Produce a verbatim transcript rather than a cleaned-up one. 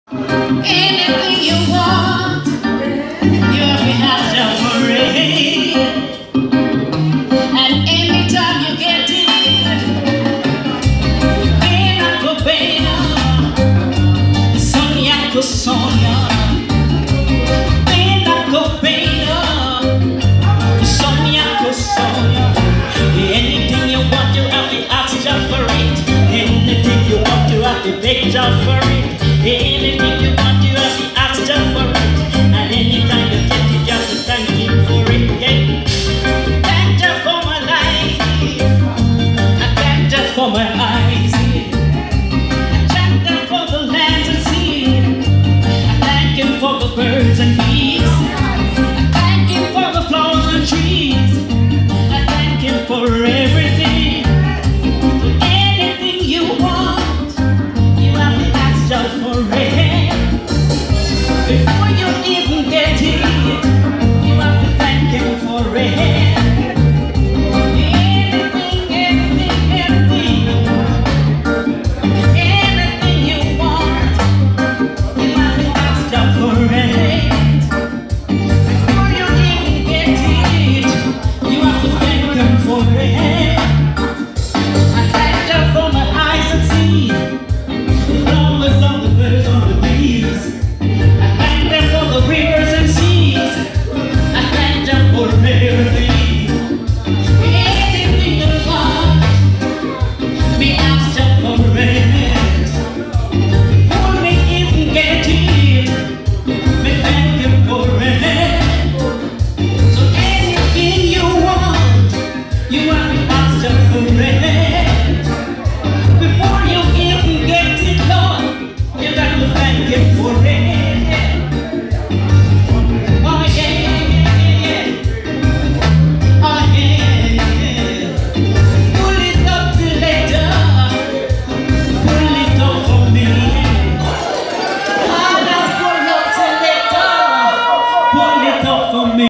Anything you want, you have to ask for it. And anytime you get it, pena por pena, soñar por soñar. Pena por pena, soñar por soñar. Anything you want, you have to ask just for it. Anything you want, you have to beg just for it. Anything you want, you have to ask just for it. And anytime you get it, you have to thank him for it. Yeah. Thank you for my life. I thank you for my eyes. I thank you for the lands and sea. I thank him for the birds and bees. I thank him for the flowers and trees. I thank him for everything. Anything you want, you have to ask just for it. Before you even get it, you have to thank him for it. Anything, anything, anything, anything you want, you have to ask just for it. Before you even get it, you have to thank him for it. I thank you for my eyes and see the flowers on the birds on the bees. I thank them for the rivers and seas. I thank them for everything. Anything you want, me ask you for it. Before me even get it, me thank you for it. So anything you want, you have to ask you for it. Before you even get it, Lord, you got to thank him for it.